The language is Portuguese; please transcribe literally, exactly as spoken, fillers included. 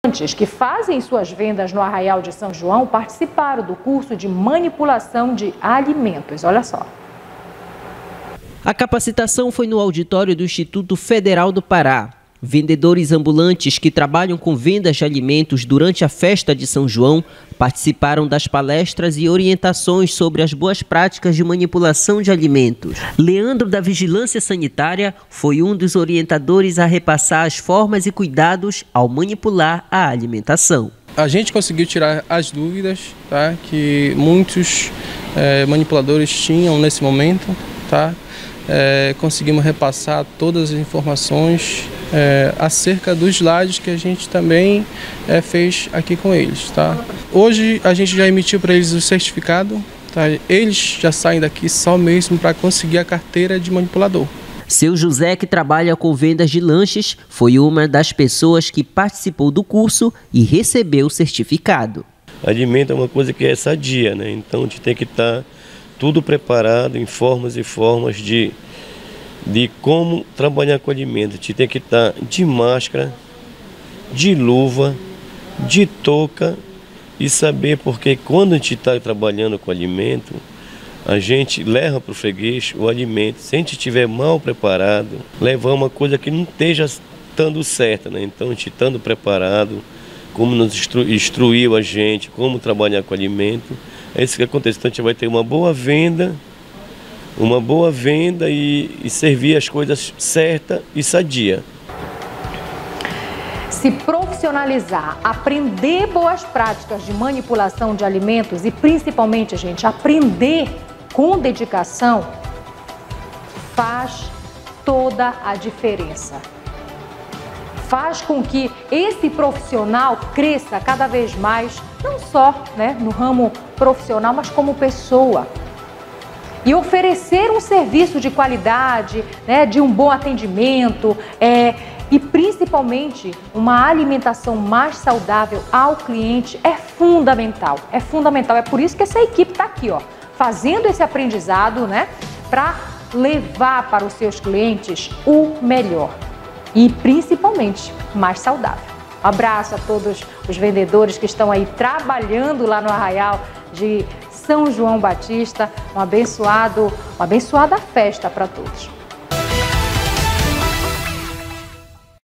ambulantes que fazem suas vendas no Arraial de São João participaram do curso de manipulação de alimentos. Olha só. A capacitação foi no auditório do Instituto Federal do Pará. Vendedores ambulantes que trabalham com vendas de alimentos durante a festa de São João participaram das palestras e orientações sobre as boas práticas de manipulação de alimentos. Leandro, da Vigilância Sanitária, foi um dos orientadores a repassar as formas e cuidados ao manipular a alimentação. A gente conseguiu tirar as dúvidas, tá, que muitos é, manipuladores tinham nesse momento, tá? É, conseguimos repassar todas as informações é, acerca dos slides que a gente também é, fez aqui com eles. Tá? Hoje a gente já emitiu para eles o certificado, tá? Eles já saem daqui só mesmo para conseguir a carteira de manipulador. Seu José, que trabalha com vendas de lanches, foi uma das pessoas que participou do curso e recebeu o certificado. Alimento é uma coisa que é sadia, né? Então a gente tem que estar tudo preparado em formas e formas de, de como trabalhar com alimento. A gente tem que estar de máscara, de luva, de touca e saber porque quando a gente está trabalhando com alimento, a gente leva para o freguês o alimento. Se a gente estiver mal preparado, levar uma coisa que não esteja estando certa, né? Então a gente estando preparado, como nos instru, instruiu a gente, como trabalhar com alimento, é isso que acontece. Então a gente vai ter uma boa venda, uma boa venda e, e servir as coisas certas e sadia. Se profissionalizar, aprender boas práticas de manipulação de alimentos e principalmente, gente, aprender com dedicação faz toda a diferença. Faz com que esse profissional cresça cada vez mais, não só, né, no ramo profissional, mas como pessoa. E oferecer um serviço de qualidade, né, de um bom atendimento, é, e principalmente uma alimentação mais saudável ao cliente é fundamental. É fundamental. É por isso que essa equipe está aqui, ó, fazendo esse aprendizado, né, para levar para os seus clientes o melhor. E principalmente mais saudável. Um abraço a todos os vendedores que estão aí trabalhando lá no Arraial de São João Batista. Um abençoado, uma abençoada festa para todos.